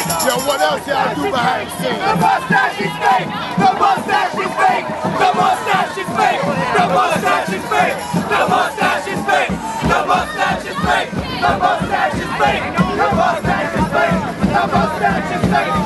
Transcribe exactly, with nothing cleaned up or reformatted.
Yo, what else y'all do behind the scenes? The mustache is fake! The mustache is fake! The mustache is fake! The mustache is fake! The mustache is fake! The mustache is fake! The mustache is fake! The mustache is fake! The mustache is fake!